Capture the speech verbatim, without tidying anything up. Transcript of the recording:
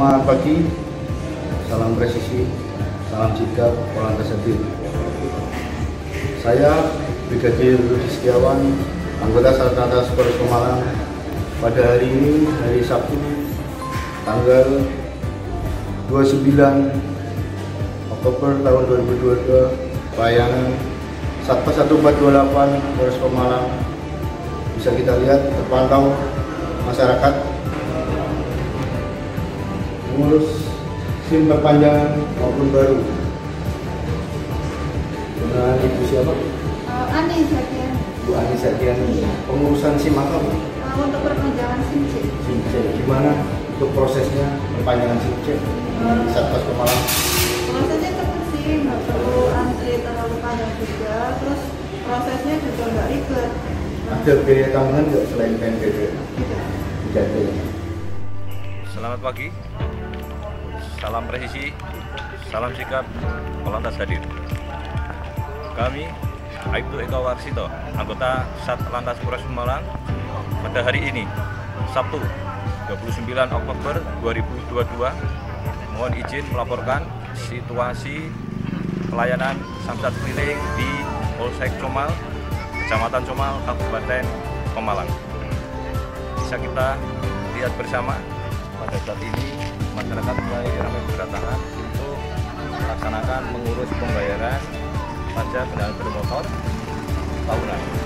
Selamat pagi, salam presisi, salam sigap, Polantas Hadir. Saya Brigadir Rudi Setiawan, anggota Satlantas Polres Pemalang. Pada hari ini, hari Sabtu, tanggal dua puluh sembilan Oktober tahun dua ribu dua puluh dua, pelayanan Satpas satu empat dua delapan Polres Pemalang bisa kita lihat terpantau masyarakat mengurus SIM perpanjangan maupun baru. Dengan Ibu siapa? Uh, Ani Sadian. Bu Ani Sadian. Pengurusan SIM apa, Bu? Uh, untuk perpanjangan SIM C. SIM C. Gimana untuk prosesnya perpanjangan SIM C Uh, di Satpas Pemalang? prosesnya cepat sih, nggak perlu antri terlalu panjang juga. Terus prosesnya juga nggak ribet. Ada biaya tambahan nggak selain P N B P? Tidak. Tidak ada. Selamat pagi, salam presisi, salam sikap, Polantas Hadir. Kami, Aibtu Eko Warsito, anggota Satlantas Polres Pemalang, pada hari ini, Sabtu, dua puluh sembilan Oktober dua ribu dua puluh dua, mohon izin melaporkan situasi pelayanan samsat keliling di Polsek Comal, Kecamatan Comal, Kabupaten Pemalang. Bisa kita lihat bersama, pada saat ini masyarakat mulai ramai berdatangan untuk melaksanakan mengurus pembayaran pajak kendaraan bermotor tahunan.